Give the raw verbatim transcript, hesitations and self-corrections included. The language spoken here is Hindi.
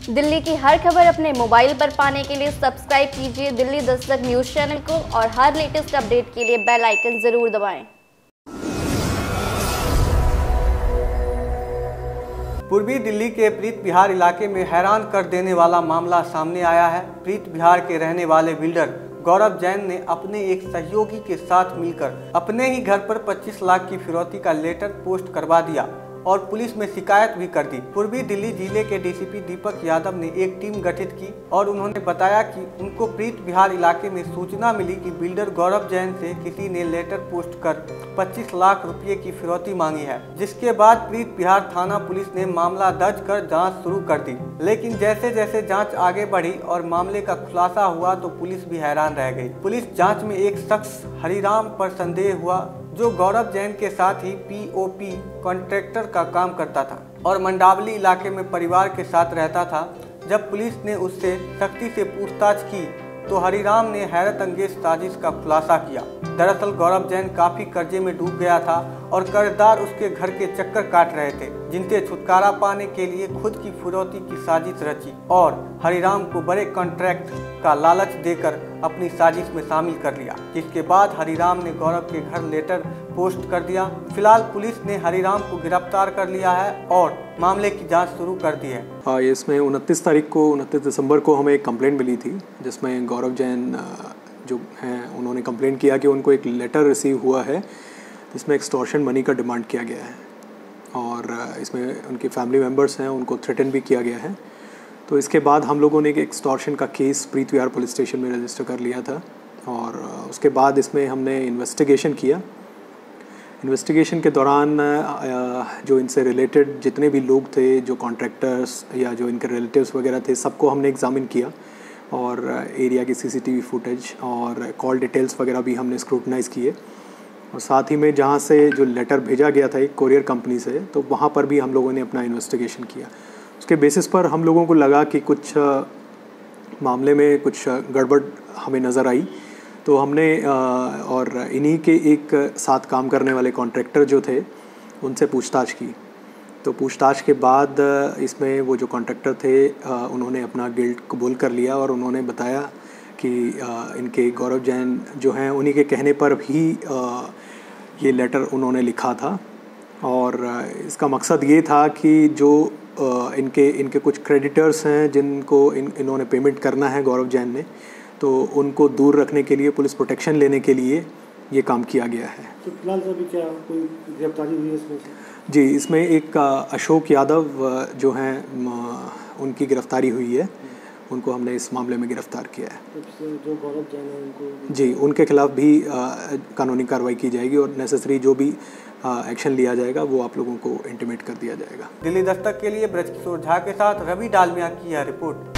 दिल्ली की हर खबर अपने मोबाइल पर पाने के लिए सब्सक्राइब कीजिए दिल्ली दस्तक न्यूज चैनल को और हर लेटेस्ट अपडेट के लिए बेल आइकन जरूर दबाएं। पूर्वी दिल्ली के प्रीत विहार इलाके में हैरान कर देने वाला मामला सामने आया है। प्रीत विहार के रहने वाले बिल्डर गौरव जैन ने अपने एक सहयोगी के साथ मिलकर अपने ही घर पर पच्चीस लाख की फिरौती का लेटर पोस्ट करवा दिया और पुलिस में शिकायत भी कर दी। पूर्वी दिल्ली जिले के डीसीपी दीपक यादव ने एक टीम गठित की और उन्होंने बताया कि उनको प्रीत विहार इलाके में सूचना मिली कि बिल्डर गौरव जैन से किसी ने लेटर पोस्ट कर पच्चीस लाख रुपए की फिरौती मांगी है, जिसके बाद प्रीत विहार थाना पुलिस ने मामला दर्ज कर जांच शुरू कर दी। लेकिन जैसे जैसे जांच आगे बढ़ी और मामले का खुलासा हुआ तो पुलिस भी हैरान रह गई। पुलिस जांच में एक शख्स हरिराम पर संदेह हुआ जो गौरव जैन के साथ ही पीओपी कॉन्ट्रैक्टर का काम करता था और मंडावली इलाके में परिवार के साथ रहता था। जब पुलिस ने उससे सख्ती से पूछताछ की तो हरिराम ने हैरत अंगेज साजिश का खुलासा किया। दरअसल गौरव जैन काफी कर्जे में डूब गया था और कर्जदार उसके घर के चक्कर काट रहे थे, जिनसे छुटकारा पाने के लिए खुद की फिरौती की साजिश रची और हरिराम को बड़े कॉन्ट्रैक्ट का लालच देकर अपनी साजिश में शामिल कर लिया, जिसके बाद हरिराम ने गौरव के घर लेटर पोस्ट कर दिया। फिलहाल पुलिस ने हरिराम को गिरफ्तार कर लिया है और मामले की जांच शुरू कर दी है। हाँ, इसमें उनतीस तारीख को उनतीस दिसंबर को हमें एक कंप्लेंट मिली थी, जिसमें गौरव जैन जो हैं उन्होंने कंप्लेंट किया कि उनको एक लेटर रिसीव हुआ है जिसमें एक्सटॉर्शन मनी का डिमांड किया गया है और इसमें उनके फैमिली मेम्बर्स हैं, उनको थ्रेटन भी किया गया है। तो इसके बाद हम लोगों ने एक एक्सटॉर्शन का case Preet Vihar police station में रजिस्टर कर लिया था और उसके बाद इसमें हमने इन्वेस्टिगेशन किया। इन्वेस्टिगेशन के दौरान जो इनसे रिलेटेड जितने भी लोग थे, जो कॉन्ट्रैक्टर्स या जो इनके रिलेटिव्स वगैरह थे, सबको हमने एग्जामिन किया और एरिया की सीसीटीवी फुटेज और कॉल डिटेल्स वगैरह भी हमने स्क्रूटनाइज़ किए और साथ ही में जहाँ से जो लेटर भेजा गया था एक कोरियर कंपनी से, तो वहाँ पर भी हम लोगों ने अपना इन्वेस्टिगेशन किया। उसके बेसिस पर हम लोगों को लगा कि कुछ मामले में कुछ गड़बड़ हमें नज़र आई, तो हमने और इन्हीं के एक साथ काम करने वाले कॉन्ट्रैक्टर जो थे उनसे पूछताछ की। तो पूछताछ के बाद इसमें वो जो कॉन्ट्रैक्टर थे उन्होंने अपना गिल्ट कबूल कर लिया और उन्होंने बताया कि इनके गौरव जैन जो हैं उन्हीं के कहने पर भी ये लेटर उन्होंने लिखा था और इसका मकसद ये था कि जो इनके इनके कुछ क्रेडिटर्स हैं जिनको इन इन्होंने पेमेंट करना है गौरव जैन ने, तो उनको दूर रखने के लिए, पुलिस प्रोटेक्शन लेने के लिए ये काम किया गया है। तो फिलहाल अभी क्या कोई गिरफ्तारी हुई है इसमें से? जी, इसमें एक अशोक यादव जो हैं उनकी गिरफ्तारी हुई है, उनको हमने इस मामले में गिरफ्तार किया है। तो जो गौरव जैन है उनको जी, उनके खिलाफ भी कानूनी कार्रवाई की जाएगी और नेसेसरी जो भी एक्शन लिया जाएगा वो आप लोगों को इंटीमेट कर दिया जाएगा। दिल्ली दस्तक के लिए ब्रजकिशोर झा के साथ रवि डालमिया की यह रिपोर्ट।